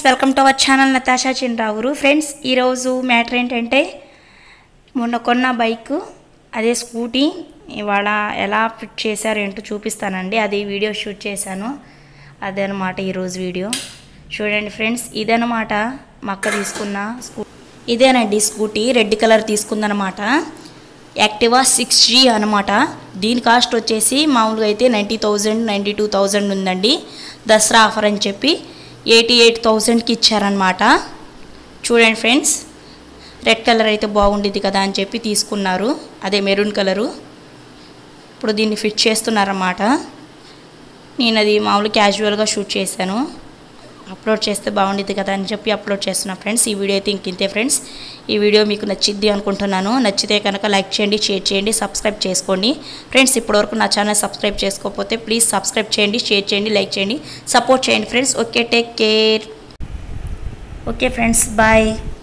Welcome to our channel Natasha Chinravuru. Friends, ఈరోజు matter ఏంటంటే మొన్న కొన్న బైక్ అదే స్కూటీ ఇవాళ ఎలా ఫిట్ చేశారు ఏంటో చూపిస్తానండి. అది వీడియో షూట్ చేశాను. అదనమాట ఈరోజు వీడియో చూడండి ఫ్రెండ్స్. ఇదనమాట మా అక్క తీసుకున్న ఇదేనండి స్కూటీ, రెడ్ కలర్ తీసుకుందనమాట. యాక్టివా 6G అనమాట. దీని కాస్ట్ వచ్చేసి మామూలుగా అయితే 90,000 92,000 ఉందండి. దసరా ఆఫర్ అని చెప్పి 88,000కి ఇచ్చారనమాట. చూడండి ఫ్రెండ్స్, రెడ్ కలర్ అయితే బాగుండేది కదా అని చెప్పి తీసుకున్నారు. అదే మెరూన్ కలరు. ఇప్పుడు దీన్ని ఫిట్ చేస్తున్నారన్నమాట. నేను అది మామూలు క్యాజువల్గా షూట్ చేశాను. అప్లోడ్ చేస్తే బాగుండేది కదా అని చెప్పి అప్లోడ్ చేస్తున్నా ఫ్రెండ్స్. ఈ వీడియో అయితే ఇంతే ఫ్రెండ్స్. ఈ వీడియో మీకు నచ్చిద్ది అనుకుంటున్నాను. నచ్చితే కనుక లైక్ చేయండి, షేర్ చేయండి, సబ్స్క్రైబ్ చేసుకోండి ఫ్రెండ్స్. ఇప్పటివరకు నా ఛానల్ సబ్స్క్రైబ్ చేసుకోకపోతే ప్లీజ్ సబ్స్క్రైబ్ చేయండి, షేర్ చేయండి, లైక్ చేయండి, సపోర్ట్ చేయండి friends. Okay, take care. Okay friends, bye.